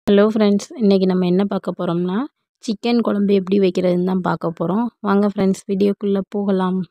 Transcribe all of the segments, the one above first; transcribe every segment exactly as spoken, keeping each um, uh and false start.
Hello friends, இன்றைக்கி நம்ம என்ன பார்க்க போகிறோம்னா சிக்கன் குழம்பு எப்படி வைக்கிறதுன்னு தான் பார்க்க போகிறோம். வாங்க ஃப்ரெண்ட்ஸ், வீடியோக்குள்ளே போகலாம்.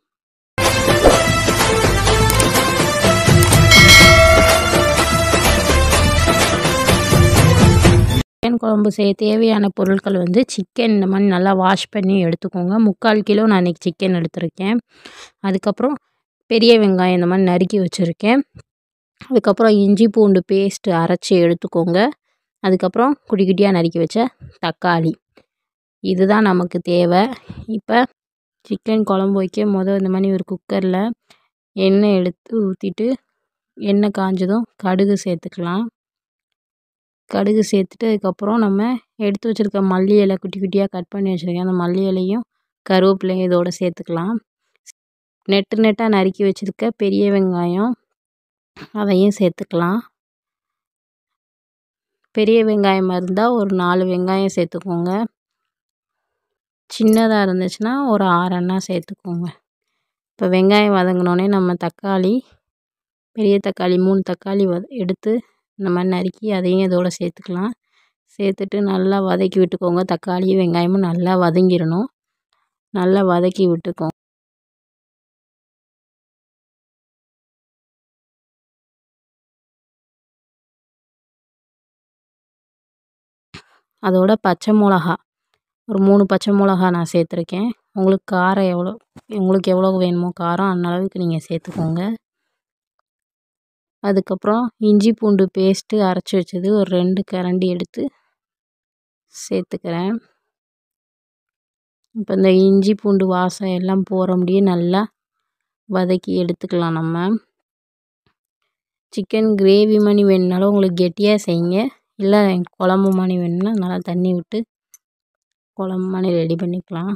சிக்கன் குழம்பு செய்ய தேவையான பொருட்கள் வந்து சிக்கன் இந்த மாதிரி நல்லா வாஷ் பண்ணி எடுத்துக்கோங்க. முக்கால் கிலோ நான் இன்றைக்கி சிக்கன் எடுத்திருக்கேன். அதுக்கப்புறம் பெரிய வெங்காயம் இந்த மாதிரி நறுக்கி வச்சுருக்கேன். அதுக்கப்புறம் இஞ்சி பூண்டு பேஸ்ட்டு அரைச்சி எடுத்துக்கோங்க. அதுக்கப்புறம் குட்டி குட்டியாக நறுக்கி வச்ச தக்காளி, இதுதான் நமக்கு தேவை. இப்போ சிக்கன் குழம்பு வைக்க முதல் இந்த மாதிரி ஒரு குக்கரில் எண்ணெய் எடுத்து ஊற்றிட்டு எண்ணெய் காஞ்சதும் கடுகு சேர்த்துக்கலாம். கடுகு சேர்த்துட்டு அதுக்கப்புறம் நம்ம எடுத்து வச்சுருக்க மல்லி இலை குட்டி குட்டியாக கட் பண்ணி வச்சுருக்கேன். அந்த மல்லி இலையும் கருவேப்பிலையும் இதோடு சேர்த்துக்கலாம். நெட்டு நெட்டாக நறுக்கி வச்சுருக்க பெரிய வெங்காயம் அதையும் சேர்த்துக்கலாம். பெரிய வெங்காயமாக இருந்தால் ஒரு நாலு வெங்காயம் சேர்த்துக்கோங்க. சின்னதாக இருந்துச்சுன்னா ஒரு ஆறெண்ணா சேர்த்துக்கோங்க. இப்போ வெங்காயம் வதங்கினோடனே நம்ம தக்காளி, பெரிய தக்காளி மூணு தக்காளி வ எடுத்து இந்த மாதிரி நறுக்கி அதையும் இதோட சேர்த்துக்கலாம். சேர்த்துட்டு நல்லா வதக்கி விட்டுக்கோங்க. தக்காளியும் வெங்காயமும் நல்லா வதங்கிடணும். நல்லா வதக்கி விட்டுக்கோங்க. அதோட பச்சை மிளகா ஒரு மூணு பச்சை மிளகா நான் சேர்த்துருக்கேன். உங்களுக்கு காரம் எவ்வளோ உங்களுக்கு எவ்வளோ வேணுமோ காரம் அந்த அளவுக்கு நீங்கள் சேர்த்துக்கோங்க. அதுக்கப்புறம் இஞ்சி பூண்டு பேஸ்ட்டு அரைச்சி வச்சது ஒரு ரெண்டு கரண்டி எடுத்து சேர்த்துக்கிறேன். இப்போ இந்த இஞ்சி பூண்டு வாசம் எல்லாம் போகிற முடியே நல்லா வதக்கி எடுத்துக்கலாம். நம்ம சிக்கன் கிரேவி மாதிரி வேணுனாலும் உங்களுக்கு கெட்டியாக செய்யுங்க, இல்லை குழம்பு மாதிரி வேணும்னா நல்லா தண்ணி விட்டு குழம்பு மாதிரி ரெடி பண்ணிக்கலாம்.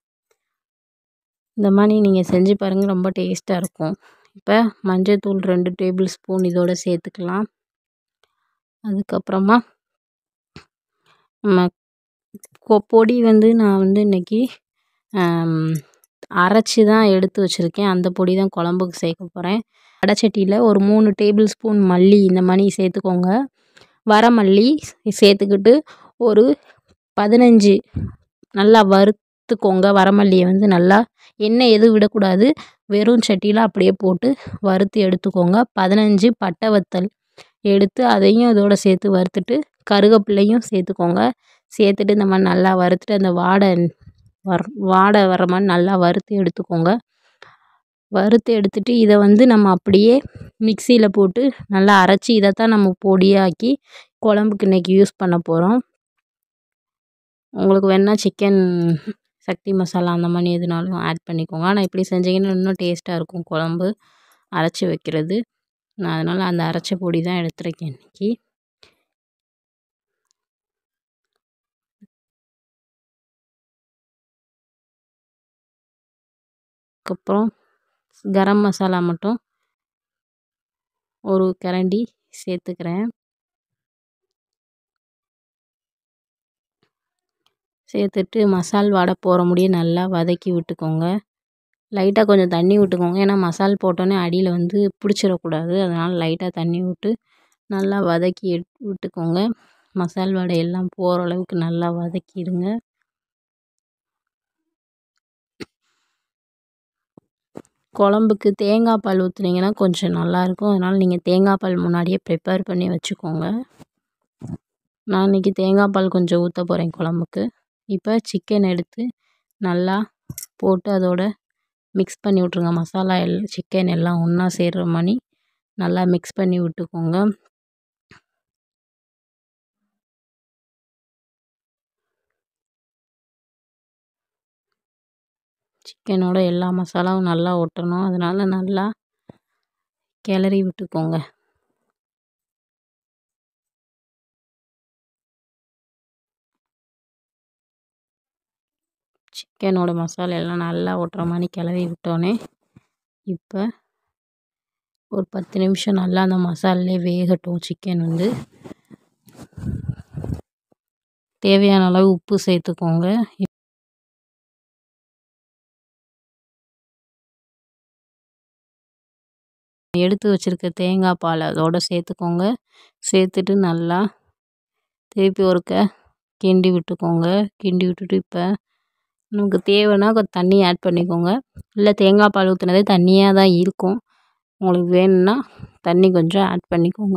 இந்த மாதிரி நீங்கள் செஞ்சு பாருங்கள், ரொம்ப டேஸ்ட்டாக இருக்கும். இப்போ மஞ்சள்தூள் ரெண்டு டேபிள் ஸ்பூன் இதோடு சேர்த்துக்கலாம். அதுக்கப்புறமா நம்ம பொடி வந்து நான் வந்து இன்றைக்கி அரைச்சி தான் எடுத்து வச்சுருக்கேன். அந்த பொடி தான் குழம்புக்கு சேர்க்க போகிறேன். வடைச்சட்டியில் ஒரு மூணு டேபிள் ஸ்பூன் மல்லி இந்த மாதிரி சேர்த்துக்கோங்க. வரமல்லி சேர்த்துக்கிட்டு ஒரு பதினஞ்சு நல்லா வறுத்துக்கோங்க. வரமல்லியை வந்து நல்லா எண்ணெய் எதுவும் விடக்கூடாது, வெறும் சட்டியில் அப்படியே போட்டு வறுத்து எடுத்துக்கோங்க. பதினஞ்சு பட்டை வத்தல் எடுத்து அதையும் இதோட சேர்த்து வறுத்துட்டு கருவேப்பிலையும் சேர்த்துக்கோங்க. சேர்த்துட்டு இந்த மாதிரி நல்லா வறுத்துட்டு அந்த வாடை வர வாடை வர மாதிரி நல்லா வறுத்து எடுத்துக்கோங்க. வறுத்து எடுத்துட்டு இதை வந்து நம்ம அப்படியே மிக்சியில் போட்டு நல்லா அரைச்சி இதைத்தான் நம்ம பொடியாக்கி குழம்புக்கு இன்றைக்கி யூஸ் பண்ண போகிறோம். உங்களுக்கு வேணால் சிக்கன் சக்தி மசாலா அந்த மாதிரி எதுனாலும் ஆட் பண்ணிக்கோங்க. ஆனால் இப்படி செஞ்சிங்கன்னா இன்னும் டேஸ்ட்டாக இருக்கும் குழம்பு அரைச்சி வைக்கிறது. நான் அதனால் அந்த அரைச்ச பொடி தான் எடுத்துருக்கேன் இன்றைக்கி. அதுக்கப்புறம் கரம் மசாலா மட்டும் ஒரு கரண்டி சேர்த்துக்கிறேன். சேர்த்துட்டு மசால் வாடை போகிற முடிய நல்லா வதக்கி விட்டுக்கோங்க. லைட்டாக கொஞ்சம் தண்ணி விட்டுக்கோங்க, ஏன்னா மசால் போட்டோன்னே அடியில் வந்து பிடிச்சிடக்கூடாது. அதனால் லைட்டாக தண்ணி விட்டு நல்லா வதக்கி எட் விட்டுக்கோங்க. மசால் வாடை எல்லாம் போகிற அளவுக்கு நல்லா வதக்கிடுங்க. குழம்புக்கு தேங்காய் பால் ஊற்றுனீங்கன்னா கொஞ்சம் நல்லாயிருக்கும். அதனால் நீங்கள் தேங்காய் பால் முன்னாடியே ப்ரிப்பேர் பண்ணி வச்சுக்கோங்க. நான் இன்றைக்கி தேங்காய் பால் கொஞ்சம் ஊற்ற போகிறேன் குழம்புக்கு. இப்போ சிக்கன் எடுத்து நல்லா போட்டு அதோட மிக்ஸ் பண்ணி விட்ருங்க. மசாலா எல் சிக்கன் எல்லாம் ஒன்றா சேர்கிற மாதிரி நல்லா மிக்ஸ் பண்ணி விட்டுக்கோங்க. சிக்கனோட எல்லா மசாலாவும் நல்லா ஒட்டணும். அதனால் நல்லா கிளறி விட்டுக்கோங்க. சிக்கனோட மசாலா எல்லாம் நல்லா ஒட்டுற மாதிரி கிளறி விட்டோன்னே இப்போ ஒரு பத்து நிமிஷம் நல்லா அந்த மசாலே வேகட்டும். சிக்கன் வந்து தேவையான அளவு உப்பு சேர்த்துக்கோங்க. எடுத்து வச்சுருக்க தேங்காய் பால் அதோடு சேர்த்துக்கோங்க. சேர்த்துட்டு நல்லா திருப்பி ஒருக்க கிண்டி விட்டுக்கோங்க. கிண்டி விட்டுட்டு இப்போ நமக்கு தேவைன்னா கொஞ்சம் தண்ணி ஆட் பண்ணிக்கோங்க. இல்லை தேங்காய் பால் ஊற்றினதே தண்ணியாக தான் இருக்கும். உங்களுக்கு வேணும்னா தண்ணி கொஞ்சம் ஆட் பண்ணிக்கோங்க.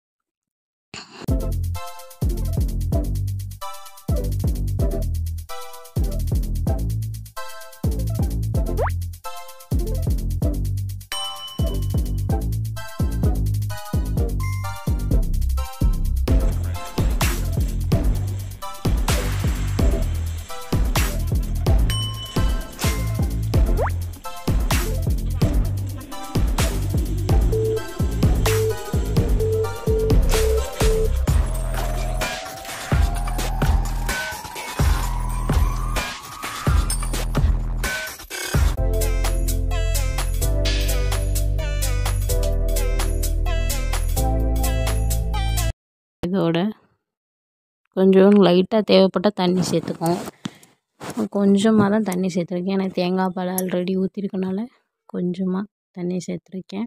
இதோட கொஞ்சம் லைட்டாக தேவைப்பட்டால் தண்ணி சேர்த்துக்கோங்க. கொஞ்சமாக தான் தண்ணி சேர்த்துருக்கேன். எனக்கு தேங்காய் பால் ஆல்ரெடி ஊற்றிருக்கனால கொஞ்சமாக தண்ணி சேர்த்துருக்கேன்.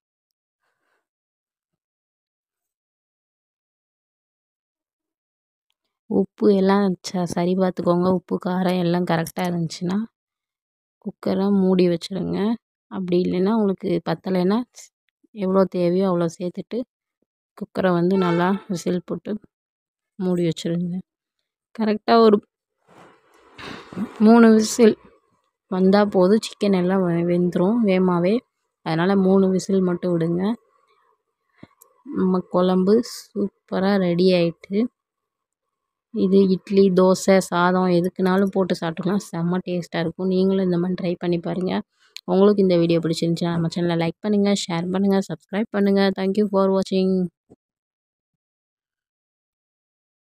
உப்பு எல்லாம் ச சரி பார்த்துக்கோங்க. உப்பு காரம் எல்லாம் கரெக்டாக இருந்துச்சுன்னா குக்கரை மூடி வச்சுருங்க. அப்படி இல்லைன்னா உங்களுக்கு பத்தலைன்னா எவ்வளோ தேவையோ அவ்வளோ சேர்த்துட்டு குக்கரை வந்து நல்லா விசில் போட்டு மூடி வச்சுருங்க. கரெக்டாக ஒரு மூணு விசில் வந்தால் போதும். சிக்கன் எல்லாம் வெந்துடும் வேகமாகவே. அதனால் மூணு விசில் மட்டும் விடுங்க. நம்ம குழம்பு சூப்பராக ரெடி ஆகிட்டு. இது இட்லி, தோசை, சாதம் எதுக்குனாலும் போட்டு சாப்பிட்டுக்கலாம். செம்ம டேஸ்ட்டாக இருக்கும். நீங்களும் இந்த மாதிரி ட்ரை பண்ணி பாருங்கள். உங்களுக்கு இந்த வீடியோ பிடிச்சிருந்துச்சுன்னா நம்ம சேனலை லைக் பண்ணுங்கள், ஷேர் பண்ணுங்கள், சப்ஸ்கிரைப் பண்ணுங்கள். தேங்க்யூ ஃபார் வாட்சிங்.